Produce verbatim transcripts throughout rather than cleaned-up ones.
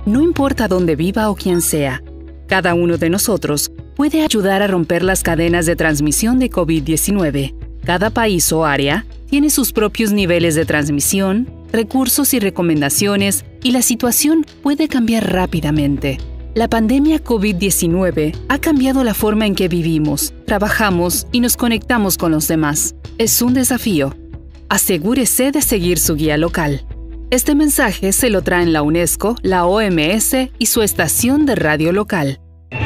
No importa dónde viva o quién sea, cada uno de nosotros puede ayudar a romper las cadenas de transmisión de COVID diecinueve. Cada país o área tiene sus propios niveles de transmisión, recursos y recomendaciones, y la situación puede cambiar rápidamente. La pandemia COVID diecinueve ha cambiado la forma en que vivimos, trabajamos y nos conectamos con los demás. Es un desafío. Asegúrese de seguir su guía local. Este mensaje se lo traen la UNESCO, la O M S y su estación de radio local.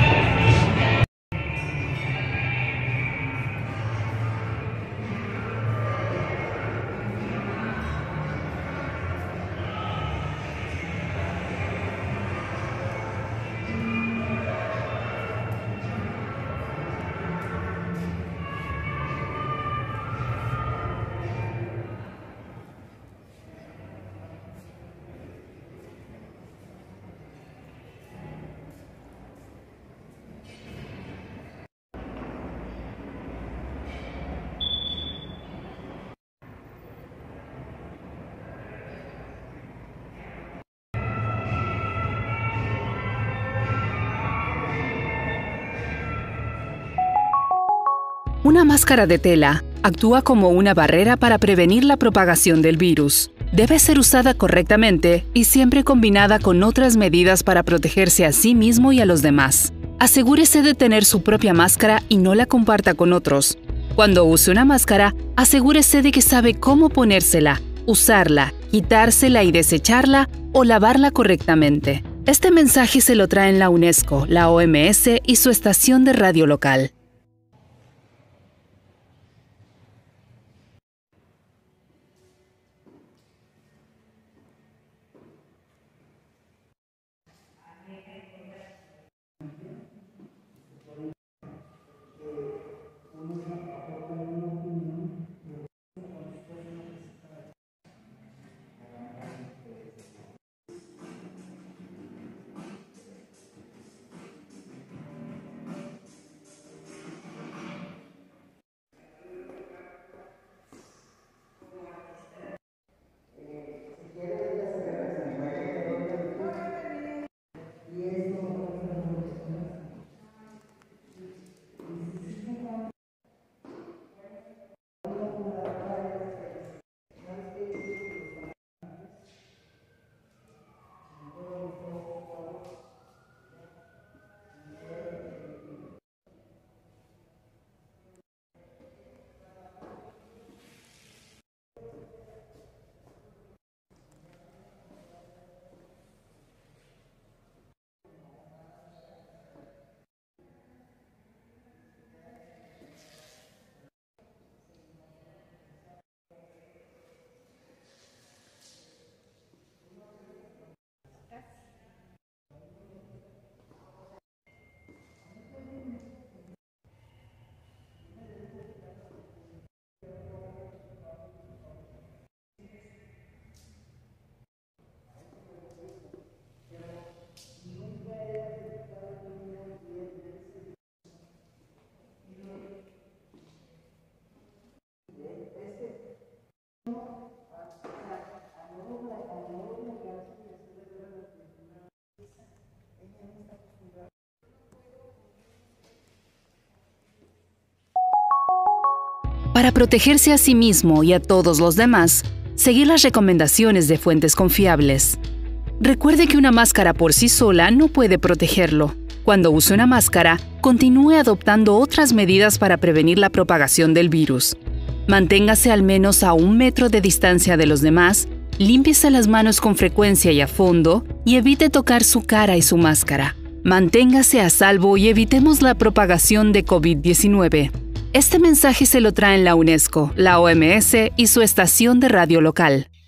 Una máscara de tela actúa como una barrera para prevenir la propagación del virus. Debe ser usada correctamente y siempre combinada con otras medidas para protegerse a sí mismo y a los demás. Asegúrese de tener su propia máscara y no la comparta con otros. Cuando use una máscara, asegúrese de que sabe cómo ponérsela, usarla, quitársela y desecharla o lavarla correctamente. Este mensaje se lo traen la UNESCO, la O M S y su estación de radio local. Para protegerse a sí mismo y a todos los demás, seguir las recomendaciones de fuentes confiables. Recuerde que una máscara por sí sola no puede protegerlo. Cuando use una máscara, continúe adoptando otras medidas para prevenir la propagación del virus. Manténgase al menos a un metro de distancia de los demás, límpiese las manos con frecuencia y a fondo, y evite tocar su cara y su máscara. Manténgase a salvo y evitemos la propagación de COVID diecinueve. Este mensaje se lo traen la UNESCO, la O M S y su estación de radio local.